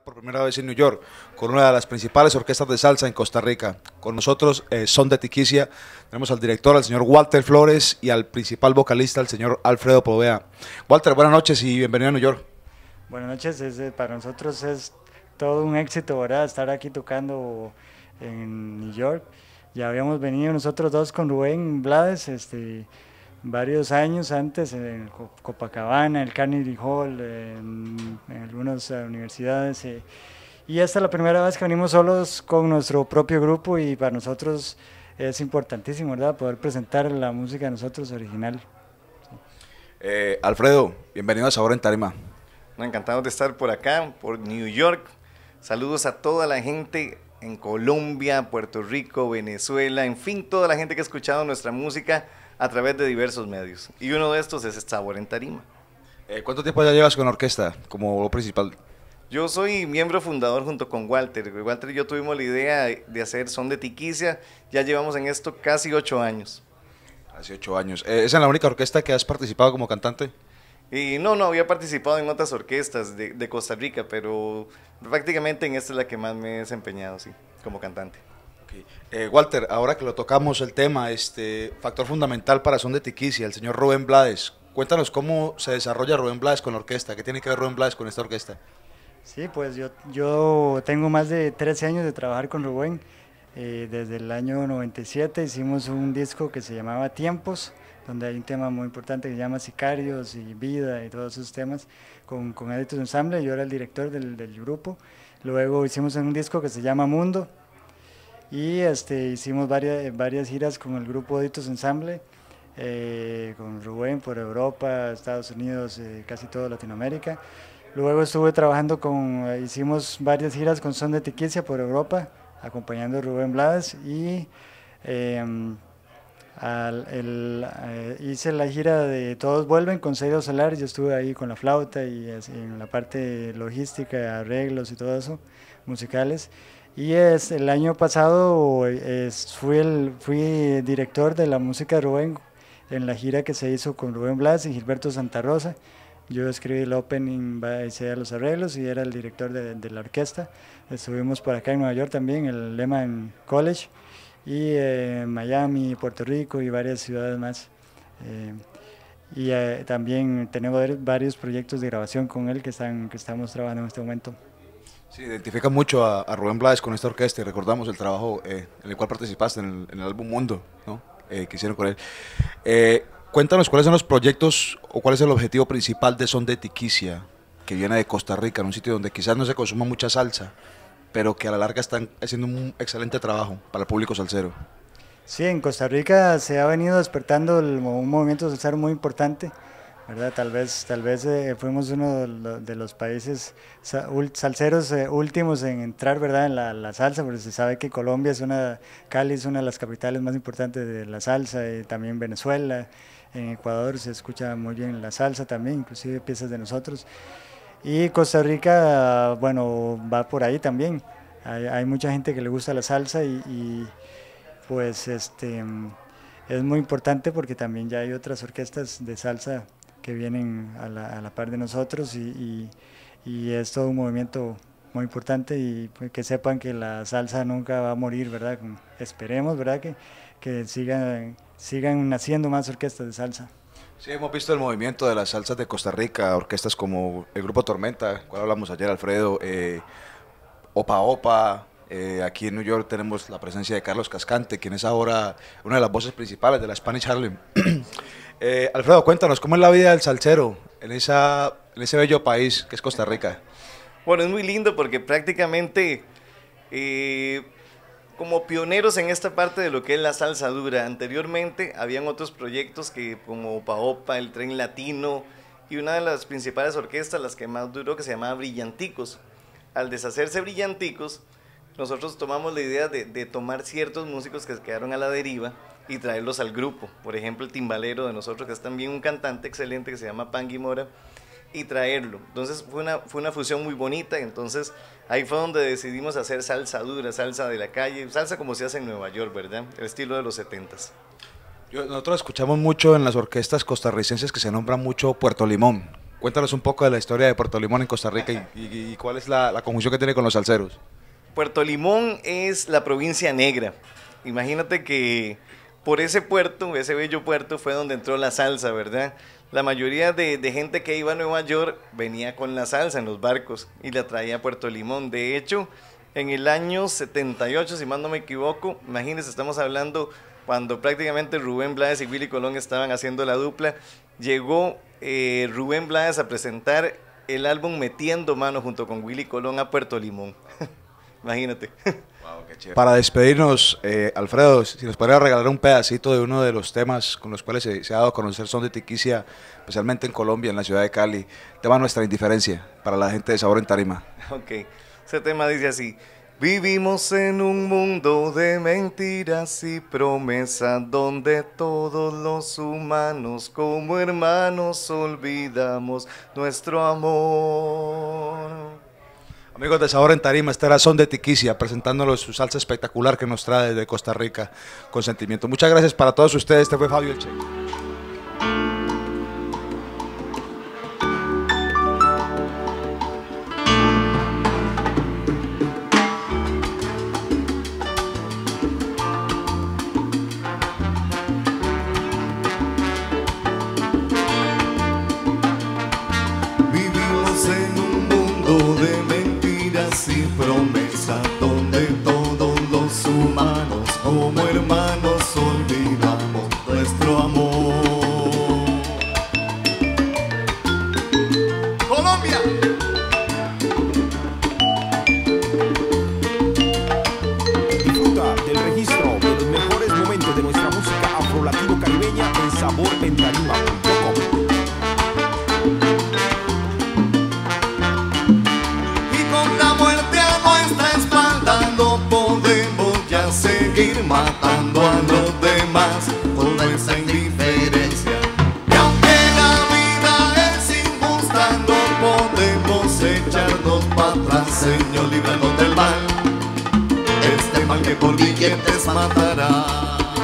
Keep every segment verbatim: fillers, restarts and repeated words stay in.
por primera vez en New York con una de las principales orquestas de salsa en Costa Rica. Con nosotros, eh, Son de Tiquicia, tenemos al director, al señor Walter Flores, y al principal vocalista, el señor Alfredo Poveda. Walter, buenas noches y bienvenido a New York. Buenas noches, es, eh, para nosotros es todo un éxito, ¿verdad? Estar aquí tocando en New York. Ya habíamos venido nosotros dos con Rubén Blades, este, varios años antes en Copacabana, el Carnegie Hall, en, en algunas universidades. Eh, y esta es la primera vez que venimos solos con nuestro propio grupo y para nosotros es importantísimo, ¿verdad? Poder presentar la música de nosotros original. Eh, Alfredo, bienvenido a Sabor en Tarima. Encantado de estar por acá, por New York. Saludos a toda la gente en Colombia, Puerto Rico, Venezuela, en fin, toda la gente que ha escuchado nuestra música a través de diversos medios. Y uno de estos es Sabor en Tarima. Eh, ¿Cuánto tiempo ya llevas con la orquesta como principal? Yo soy miembro fundador junto con Walter. Walter y yo tuvimos la idea de hacer Son de Tiquicia. Ya llevamos en esto casi ocho años. Hace ocho años. Eh, ¿Esa es la única orquesta que has participado como cantante? Y no, no, había participado en otras orquestas de, de Costa Rica, pero prácticamente en esta es la que más me he desempeñado, sí, como cantante. Okay. Eh, Walter, ahora que lo tocamos el tema, este factor fundamental para Son de Tiquicia, el señor Rubén Blades. Cuéntanos cómo se desarrolla Rubén Blades con la orquesta, ¿qué tiene que ver Rubén Blades con esta orquesta? Sí, pues yo, yo tengo más de trece años de trabajar con Rubén. Eh, desde el año noventa y siete hicimos un disco que se llamaba Tiempos, donde hay un tema muy importante que se llama Sicarios y Vida y todos esos temas, con, con Editos Ensemble. Yo era el director del, del grupo. Luego hicimos un disco que se llama Mundo y este, hicimos varias, varias giras con el grupo Editos Ensemble, eh, con Rubén por Europa, Estados Unidos, eh, casi toda Latinoamérica. Luego estuve trabajando con, eh, hicimos varias giras con Son de Tiquicia por Europa, acompañando a Rubén Blades y eh, al, el, eh, hice la gira de Todos Vuelven con Ceido Solar. Yo estuve ahí con la flauta y así, en la parte logística, arreglos y todo eso, musicales. Y es, el año pasado es, fui, el, fui director de la música de Rubén en la gira que se hizo con Rubén Blades y Gilberto Santa Rosa. Yo escribí el opening, hice los arreglos y era el director de, de la orquesta. Estuvimos por acá en Nueva York también, el Lehman College, y eh, Miami, Puerto Rico y varias ciudades más. Eh, y eh, también tenemos varios proyectos de grabación con él que, están, que estamos trabajando en este momento. Sí, identifica mucho a, a Rubén Blades con esta orquesta y recordamos el trabajo eh, en el cual participaste en el, en el álbum Mundo, ¿no? eh, que hicieron con él. Eh, Cuéntanos cuáles son los proyectos o cuál es el objetivo principal de Son de Tiquicia, que viene de Costa Rica, en un sitio donde quizás no se consuma mucha salsa, pero que a la larga están haciendo un excelente trabajo para el público salsero. Sí, en Costa Rica se ha venido despertando el, un movimiento salsero muy importante, ¿verdad? Tal vez, tal vez eh, fuimos uno de los, de los países salseros eh, últimos en entrar, ¿verdad?, en la, la salsa, porque se sabe que Colombia es una, Cali es una de las capitales más importantes de la salsa, y también Venezuela. En Ecuador se escucha muy bien la salsa también, inclusive piezas de nosotros. Y Costa Rica, bueno, va por ahí también. Hay, hay mucha gente que le gusta la salsa y, y pues este, es muy importante porque también ya hay otras orquestas de salsa que vienen a la, a la par de nosotros y, y, y es todo un movimiento muy importante y pues, que sepan que la salsa nunca va a morir, ¿verdad? Esperemos, ¿verdad?, que, que sigan, sigan naciendo más orquestas de salsa. Sí, hemos visto el movimiento de las salsas de Costa Rica, orquestas como el Grupo Tormenta, cual hablamos ayer, Alfredo, eh, Opa Opa, eh, aquí en New York tenemos la presencia de Carlos Cascante, quien es ahora una de las voces principales de la Spanish Harlem. eh, Alfredo, cuéntanos, ¿cómo es la vida del salsero en, esa, en ese bello país que es Costa Rica? Bueno, es muy lindo porque prácticamente eh, como pioneros en esta parte de lo que es la salsa dura. Anteriormente habían otros proyectos que como Opa Opa, el Tren Latino y una de las principales orquestas, las que más duró, que se llamaba Brillanticos. Al deshacerse Brillanticos, nosotros tomamos la idea de, de tomar ciertos músicos que quedaron a la deriva y traerlos al grupo. Por ejemplo, el timbalero de nosotros, que es también un cantante excelente que se llama Pangui Mora, y traerlo. Entonces fue una, fue una fusión muy bonita. Entonces ahí fue donde decidimos hacer salsa dura, salsa de la calle, salsa como se hace en Nueva York, ¿verdad? El estilo de los setentas. Yo, nosotros escuchamos mucho en las orquestas costarricenses que se nombra mucho Puerto Limón. Cuéntanos un poco de la historia de Puerto Limón en Costa Rica y, y, y cuál es la, la conjunción que tiene con los salseros. Puerto Limón es la provincia negra. Imagínate que por ese puerto, ese bello puerto, fue donde entró la salsa, ¿verdad? La mayoría de, de gente que iba a Nueva York venía con la salsa en los barcos y la traía a Puerto Limón. De hecho, en el año setenta y ocho, si mal no me equivoco, imagínense, estamos hablando cuando prácticamente Rubén Blades y Willy Colón estaban haciendo la dupla, llegó eh, Rubén Blades a presentar el álbum Metiendo Mano junto con Willy Colón a Puerto Limón. Imagínate. Wow, qué chévere. Para despedirnos, eh, Alfredo, si nos podría regalar un pedacito de uno de los temas con los cuales se, se ha dado a conocer Son de Tiquicia, especialmente en Colombia, en la ciudad de Cali, tema Nuestra Indiferencia, para la gente de Sabor en Tarima. Ok, ese tema dice así: vivimos en un mundo de mentiras y promesas donde todos los humanos como hermanos olvidamos nuestro amor. Amigos de Sabor en Tarima, esta era Son de Tiquicia, presentándonos su salsa espectacular que nos trae desde Costa Rica con sentimiento. Muchas gracias para todos ustedes, este fue Fabio El Che. Promesa donde todos los humanos como hermanos olvidamos nuestro amor. Colombia. Disfruta del registro de los mejores momentos de nuestra música afro-latino-caribeña en sabor en tarima punto com. Seguir matando a los demás con esa indiferencia. Y aunque la vida es injusta, no podemos echarnos para atrás. Señor, líbranos del mal, este mal que por billetes matará.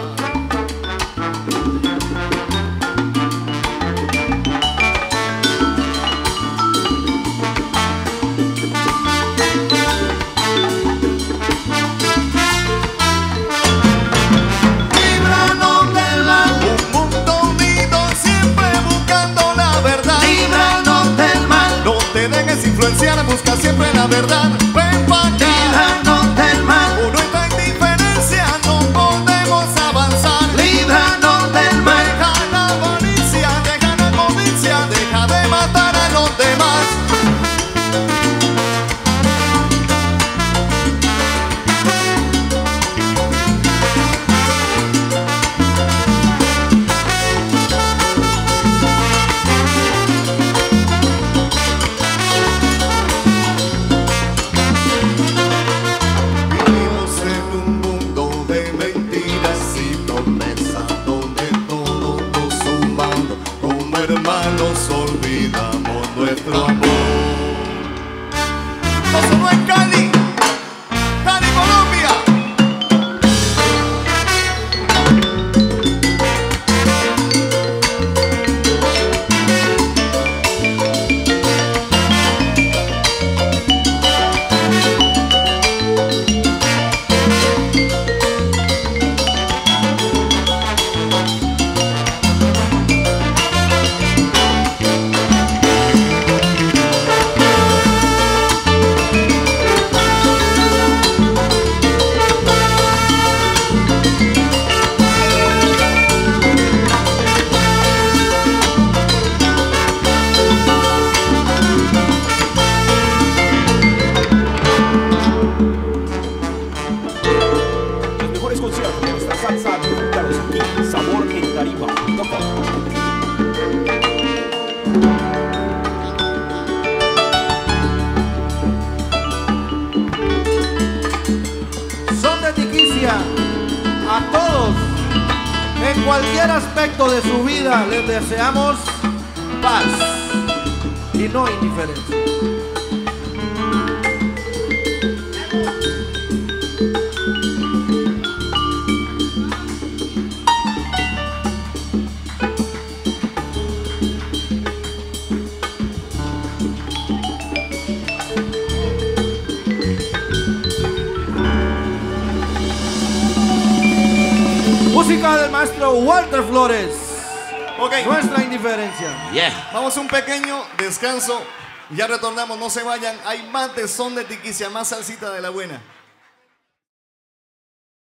Busca siempre la verdad. Ven pa' acá. Líbranos del mal. Por nuestra indiferencia no podemos avanzar. Líbranos del mal. Deja la avaricia, deja la codicia, deja de matar a los demás. Hermanos, olvidamos nuestro amor. No solo en Cali, Cali, Colombia. A todos, en cualquier aspecto de su vida, les deseamos paz y no indiferencia. Música del maestro Walter Flores. Ok. Nuestra indiferencia. Yeah. Vamos a un pequeño descanso. Ya retornamos, no se vayan. Hay más de son de tiquicia, más salsita de la buena.